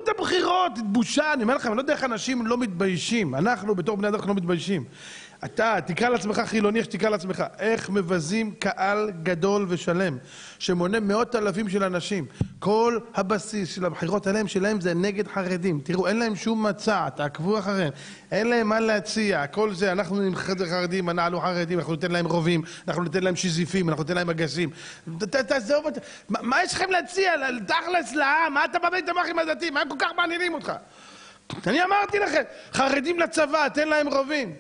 את הבחירות, בושה, אני אומר לכם, אני לא יודע איך אנשים לא מתביישים. אנחנו בתור בני אדם לא מתביישים. אתה תקרא לעצמך חילוני, איך שתקרא לעצמך. איך מבזים קהל גדול ושלם, שמונה מאות אלפים של אנשים. כל הבסיס של הבחירות שלהם זה נגד חרדים. תראו, אין להם שום מצע, תעקבו אחריהם. אין להם מה להציע. כל זה, אנחנו נמחד חרדים, אנחנו חרדים, אנחנו ניתן להם רובים, אנחנו ניתן להם שזיפים, אנחנו ניתן להם אגסים. תעזוב, מה יש לכם להציע? תכלס לעם, מה אתה בבית המחים הדתיים? מה הם כל כך מעניינים אותך? אני אמרתי לכם, חרדים לצבא, תן להם רובים.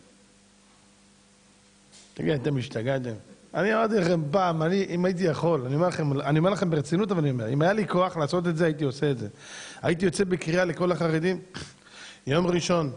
תגיד, אתם השתגעתם. אני אמרתי לכם פעם, אם הייתי יכול, אני אומר לכם ברצינות, אבל אני אומר, אם היה לי כוח לעשות את זה, הייתי עושה את זה. הייתי יוצא בקריאה לכל החרדים, יום ראשון,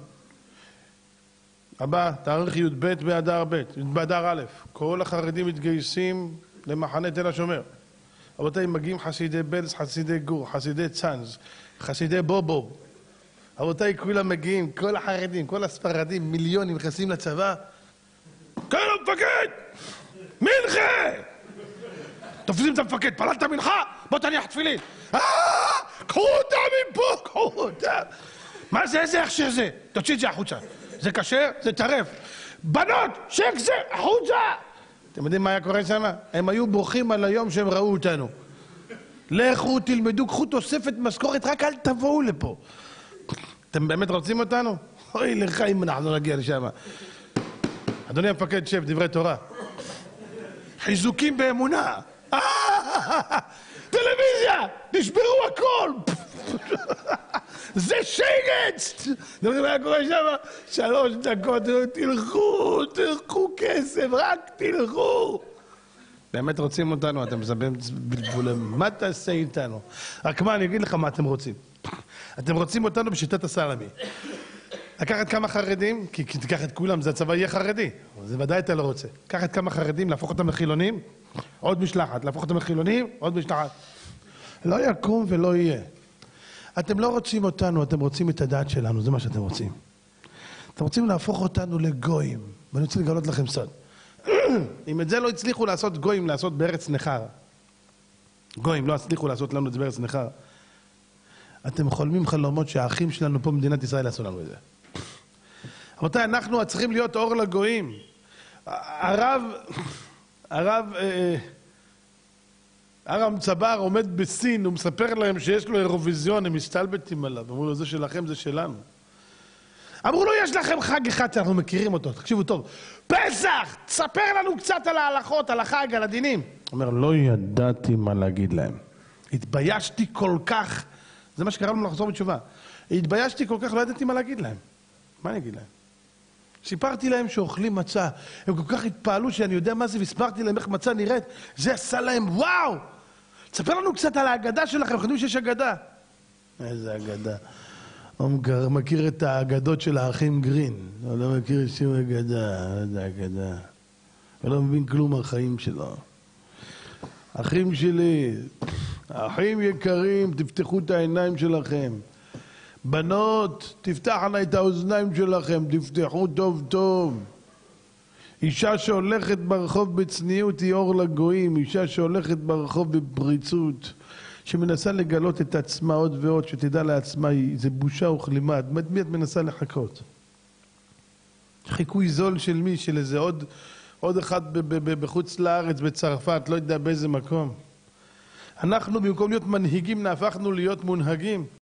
הבא, תאריך י"ב באדר ב', באדר א', כל החרדים מתגייסים למחנה תל השומר. רבותיי, מגיעים חסידי בלז, חסידי גור, חסידי צאנז, חסידי בובו. רבותיי, כולם מגיעים, כל החרדים, כל הספרדים, מיליונים נכנסים לצבא. כן, המפקד! מנחה! תופסים את המפקד, פללת מנחה? בוא תניח תפילין. קחו אותה מפה, קחו אותה. מה זה, איזה הכשר זה? תוציא את זה החוצה. זה כשר? זה טרף. בנות, שק זה, החוצה! אתם יודעים מה היה קורה שם? הם היו בוכים על היום שהם ראו אותנו. לכו, תלמדו, קחו תוספת משכורת, רק אל תבואו לפה. אתם באמת רוצים אותנו? אוי לך אם אנחנו נגיע לשם. אדוני המפקד, שב, דברי תורה. חיזוקים באמונה. טלוויזיה! נשברו הכל! זה שייגץ! דברים מה קורה שם? 3 דקות, תלכו כסף, רק תלכו! באמת רוצים אותנו, אתם מסבים בלבולם. מה תעשה איתנו? רק מה, אני אגיד לך מה אתם רוצים. אתם רוצים אותנו בשיטת הסלאמי. לקחת כמה חרדים, כי תיקח את כולם, זה הצבא יהיה חרדי. זה ודאי אתה לא רוצה. לקח את כמה חרדים, להפוך אותם לחילונים, עוד משלחת. להפוך אותם לחילונים, עוד משלחת. לא יקום ולא יהיה. אתם לא רוצים אותנו, אתם רוצים את הדעת שלנו, זה מה שאתם רוצים. אתם רוצים להפוך אותנו לגויים, ואני רוצה לגלות לכם סוד. אם את זה לא הצליחו לעשות גויים, לעשות בארץ נחר. גויים לא הצליחו לעשות לנו את זה בארץ נחר. אתם חולמים חלומות שהאחים שלנו פה במדינת ישראל עשו לנו את זה. רבותיי, אנחנו צריכים להיות אור לגויים. הרב צבר עומד בסין, הוא מספר להם שיש לו אירוויזיון, הם מסתלבטים עליו. אמרו לו, זה שלכם, זה שלנו. אמרו לו, יש לכם חג אחד שאנחנו מכירים אותו, תקשיבו טוב. פסח! תספר לנו קצת על ההלכות, על החג, על הדינים. הוא אומר, לא ידעתי מה להגיד להם. התביישתי כל כך. זה מה שקרה לנו לחזור בתשובה. התביישתי כל כך, לא ידעתי מה להגיד להם. מה אני אגיד להם? סיפרתי להם שאוכלים מצה. הם כל כך התפעלו שאני יודע מה זה, והסברתי להם איך מצה נראית. זה עשה להם, וואו! תספר לנו קצת על ההגדה שלכם, אנחנו יודעים שיש הגדה. איזה הגדה? הוא מכיר את האגדות של האחים גרין. הוא לא מכיר שום הגדה, איזה הגדה. הוא לא מבין כלום מהחיים שלו. אחים שלי, אחים יקרים, תפתחו את העיניים שלכם. בנות, תפתחנה את האוזניים שלכם, תפתחו טוב טוב. אישה שהולכת ברחוב בצניעות היא אור לגויים, אישה שהולכת ברחוב בפריצות, שמנסה לגלות את עצמה עוד ועוד, שתדע לעצמה, זה בושה וכלימה. מי את מנסה לחכות? חיקוי זול של מי? של איזה עוד אחד בחוץ לארץ, בצרפת, לא יודע באיזה מקום. אנחנו במקום להיות מנהיגים, נהפכנו להיות מונהגים.